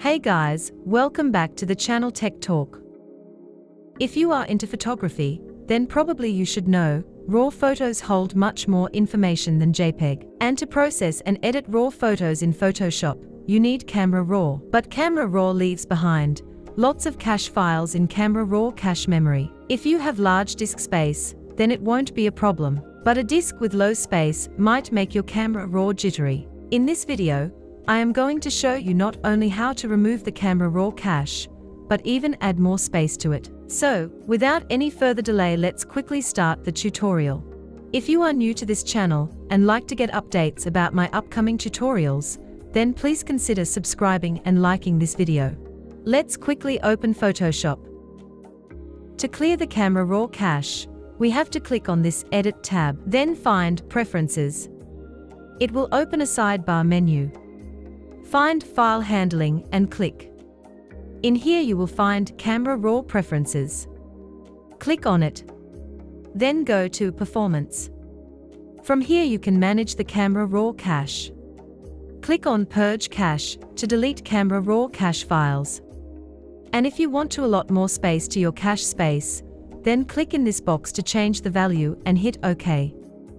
Hey guys, welcome back to the channel Tech Talk. If you are into photography, then probably you should know, RAW photos hold much more information than JPEG. And to process and edit RAW photos in Photoshop, you need Camera Raw. But Camera Raw leaves behind lots of cache files in Camera Raw cache memory. If you have large disk space, then it won't be a problem. But a disk with low space might make your Camera Raw jittery. In this video, I am going to show you not only how to remove the Camera Raw cache, but even add more space to it. So, without any further delay, let's quickly start the tutorial. If you are new to this channel and like to get updates about my upcoming tutorials, then please consider subscribing and liking this video. Let's quickly open Photoshop. To clear the Camera Raw cache, we have to click on this Edit tab, then find Preferences. It will open a sidebar menu. Find File Handling and click. In here you will find Camera Raw Preferences. Click on it. Then go to Performance. From here you can manage the Camera Raw cache. Click on Purge Cache to delete Camera Raw cache files. And if you want to allot more space to your cache space, then click in this box to change the value and hit OK.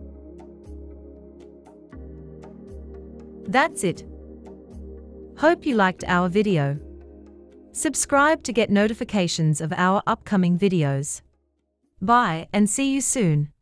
That's it. Hope you liked our video. Subscribe to get notifications of our upcoming videos. Bye and see you soon.